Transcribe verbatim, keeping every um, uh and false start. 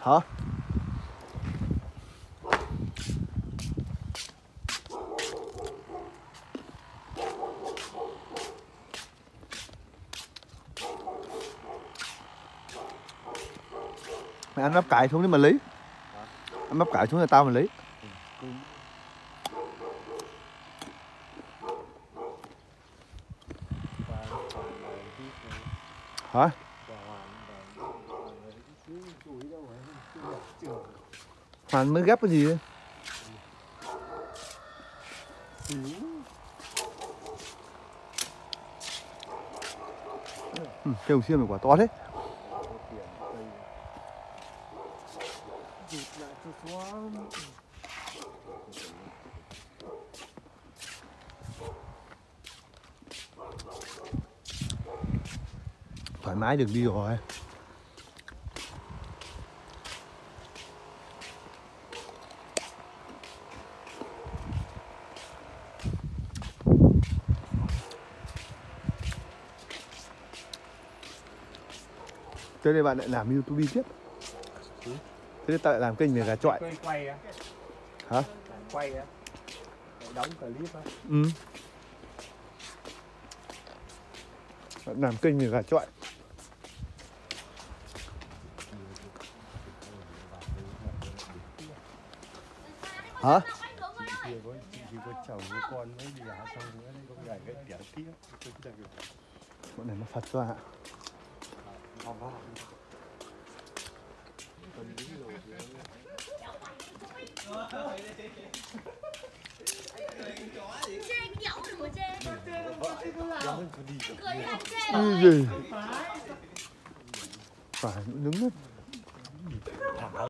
Hả? Mày ăn bắp cải xuống đi mà lấy. Ăn bắp cải xuống là tao mà lấy. Hả? Hoàn mới ghép cái gì đấy? Ừ, cái hồng xiêm này quả to thế. Thoải mái được đi rồi. Thế đây bạn lại làm YouTube tiếp. Thế nên tao lại làm kênh về gà chọi. Quay á. Hả? Quay á. Đóng clip á. Ừ. Bạn làm kênh về gà chọi. Hả? Chỉ có, chỉ có chồng với con mới đi hả xong nữa đấy, không gầy cái tiểu tiếp. Bọn này nó phật cho ạ. Cái gì? Phải đứng hết.